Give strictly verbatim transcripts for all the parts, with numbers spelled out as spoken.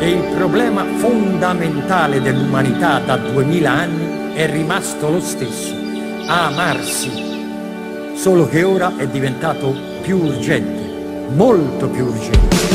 E il problema fondamentale dell'umanità da duemila anni è rimasto lo stesso: amarsi. Solo che ora è diventato più urgente, molto più urgente.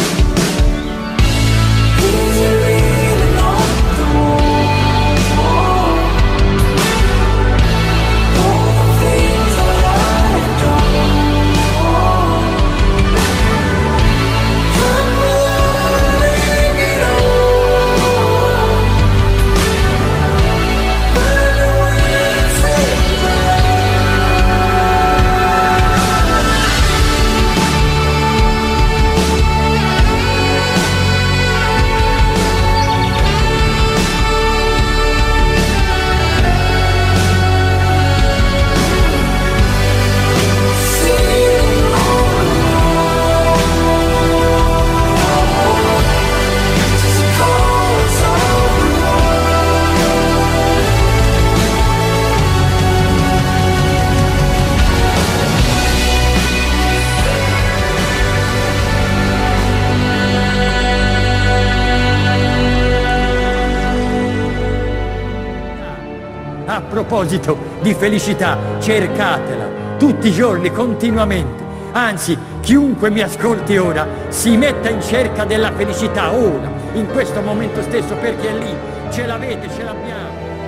A proposito di felicità, cercatela tutti i giorni, continuamente. Anzi, chiunque mi ascolti ora si metta in cerca della felicità ora, in questo momento stesso, perché è lì, ce l'avete, ce l'abbiamo.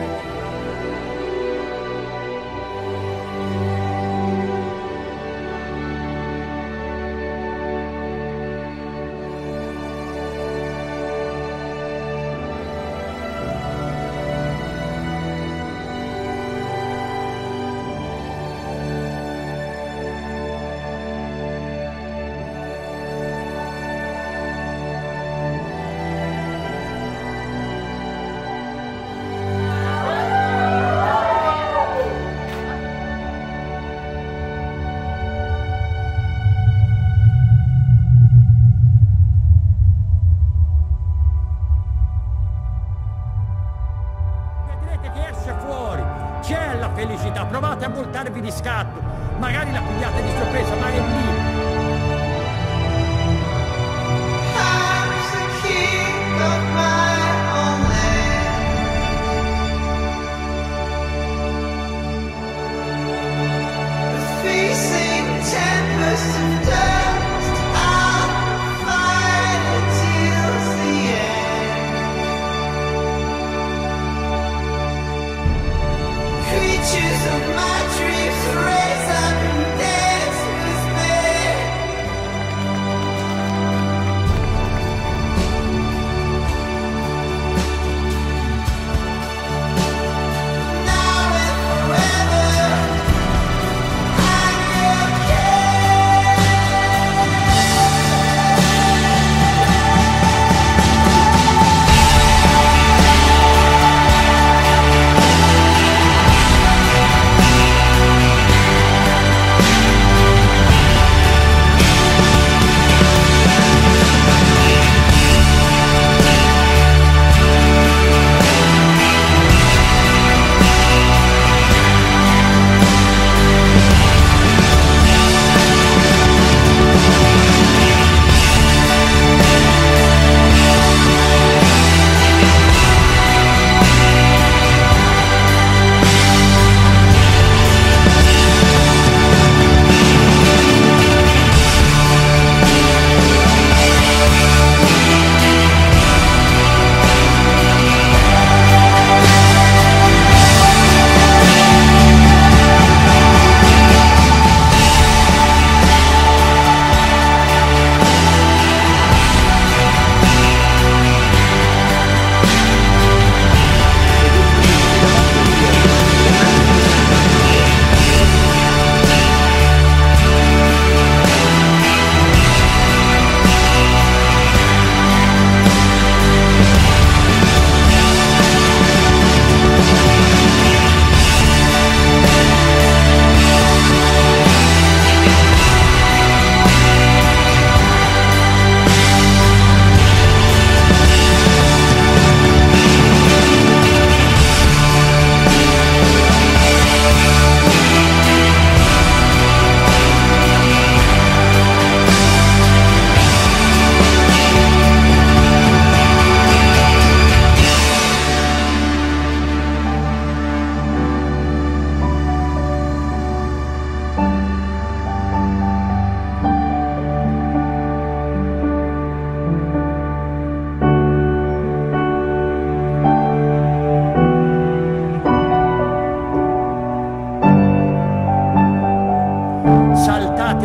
Che esce fuori, c'è la felicità, provate a voltarvi di scatto, magari la pigliate di sorpresa, ma è lì.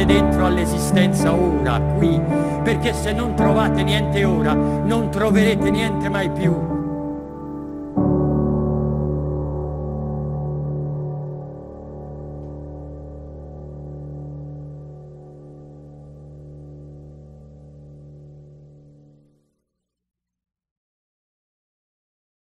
andate dentro all'esistenza ora, qui, perché se non trovate niente ora, non troverete niente mai più.